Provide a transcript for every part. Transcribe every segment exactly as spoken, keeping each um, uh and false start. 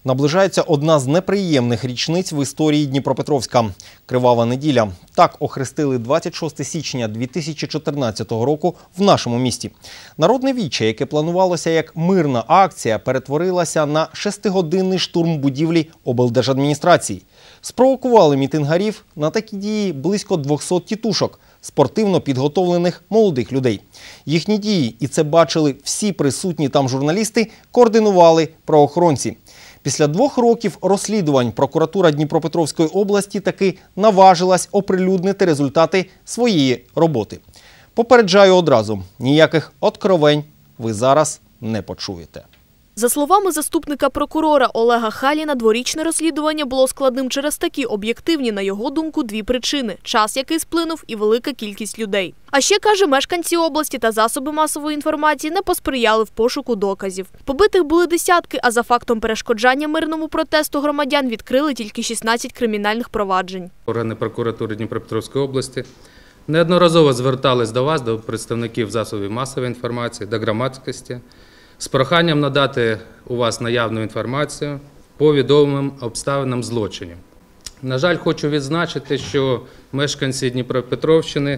Наближається одна з неприємних річниць в історії Дніпропетровська – Кривава неділя. Так охрестили двадцять шостого січня дві тисячі чотирнадцятого року в нашому місті. Народне віче, яке планувалося як мирна акція, перетворилося на шестигодинний штурм будівлі облдержадміністрації. Спровокували мітингарів на такі дії близько двохсот тітушок – спортивно підготовлених молодих людей. Їхні дії, і це бачили всі присутні там журналісти, координували правоохоронці. Після двох років розслідувань прокуратура Дніпропетровської області таки наважилась оприлюднити результати своєї роботи. Попереджаю одразу, ніяких откровень ви зараз не почуєте. За словами заступника прокурора Олега Халіна, дворічне розслідування було складним через такі об'єктивні, на його думку, дві причини – час, який сплинув, і велика кількість людей. А ще, каже, мешканці області та засоби масової інформації не посприяли в пошуку доказів. Побитих були десятки, а за фактом перешкоджання мирному протесту громадян відкрили тільки шістнадцять кримінальних проваджень. Органи прокуратури Дніпропетровської області неодноразово звертались до вас, до представників засобів масової інформації, до громадськості, з проханням надати у вас наявну інформацію по відомим обставинам злочинів. На жаль, хочу відзначити, що мешканці Дніпропетровщини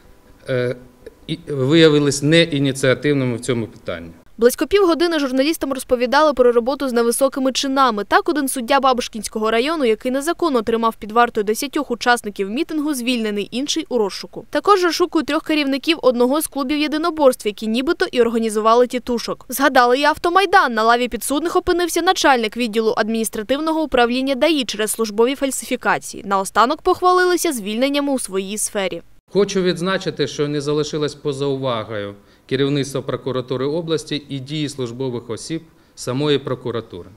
виявились неініціативними в цьому питанні. Близько півгодини журналістам розповідали про роботу з невисокими чинами. Так, один суддя Бабушкінського району, який незаконно тримав під вартою десятьох учасників мітингу, звільнений, інший – у розшуку. Також розшукують трьох керівників одного з клубів єдиноборств, які нібито і організували тітушок. Згадали і автомайдан. На лаві підсудних опинився начальник відділу адміністративного управління ДАІ через службові фальсифікації. Наостанок похвалилися звільненнями у своїй сфері. Хочу відзначити, що не залишилось поза увагою керівництво прокуратури області і дії службових осіб самої прокуратури.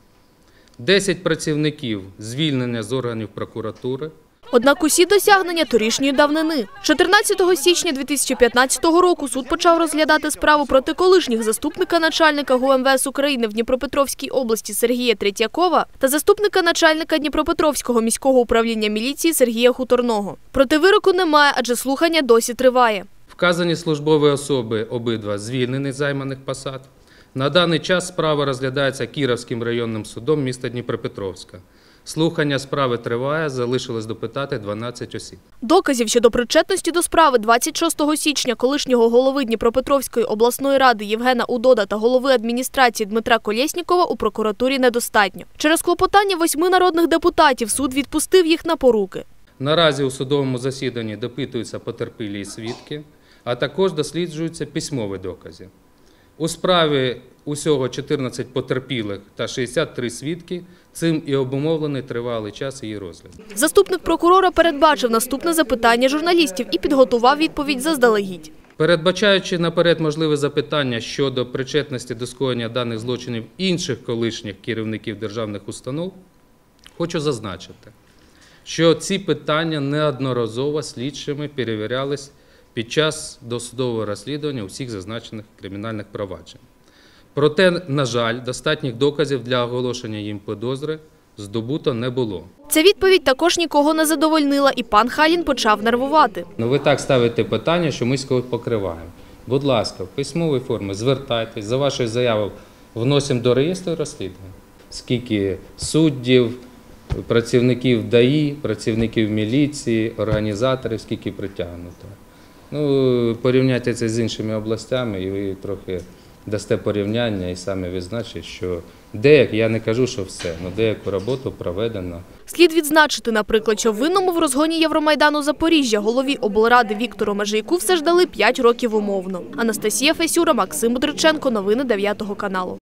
Десять працівників звільнення з органів прокуратури. Однак усі досягнення торішньої давнини. чотирнадцятого січня дві тисячі п'ятнадцятого року суд почав розглядати справу проти колишніх заступника начальника ГУМВС України в Дніпропетровській області Сергія Третьякова та заступника начальника Дніпропетровського міського управління міліції Сергія Хуторного. Проти вироку немає, адже слухання досі триває. Вказані службові особи обидва звільнені з займаних посад. На даний час справа розглядається Кіровським районним судом міста Дніпропетровська. Слухання справи триває, залишилось допитати дванадцять осіб. Доказів щодо причетності до справи двадцять шостого січня колишнього голови Дніпропетровської обласної ради Євгена Удода та голови адміністрації Дмитра Колєснікова у прокуратурі недостатньо. Через клопотання восьми народних депутатів суд відпустив їх на поруки. Наразі у судовому засіданні допитуються потерпілі і свідки, а також досліджуються письмові докази. У справі усього чотирнадцять потерпілих та шістдесят три свідки, цим і обумовлений тривалий час її розгляду. Заступник прокурора передбачив наступне запитання журналістів і підготував відповідь заздалегідь. Передбачаючи наперед можливе запитання щодо причетності до скоєння даних злочинів інших колишніх керівників державних установ, хочу зазначити, що ці питання неодноразово слідчими перевірялись під час досудового розслідування усіх зазначених кримінальних проваджень. Проте, на жаль, достатніх доказів для оголошення їм підозри здобуто не було. Ця відповідь також нікого не задовольнила, і пан Халін почав нервувати. Ну, ви так ставите питання, що ми когось покриваємо. Будь ласка, в письмовій формі звертайтесь, за вашою заявою вносимо до реєстру розслідування. Скільки суддів, працівників ДАІ, працівників міліції, організаторів, скільки притягнуто. Ну, порівняйте це з іншими областями, і ви трохи дасте порівняння і самі відзначите, що деяк, я не кажу, що все, але деяку роботу проведено. Слід відзначити, наприклад, що винному в розгоні Євромайдану Запоріжжя голові облради Віктору Межийку все ж дали п'ять років умовно. Анастасія Фесюра, Максим Мудриченко. Новини дев'ятого каналу.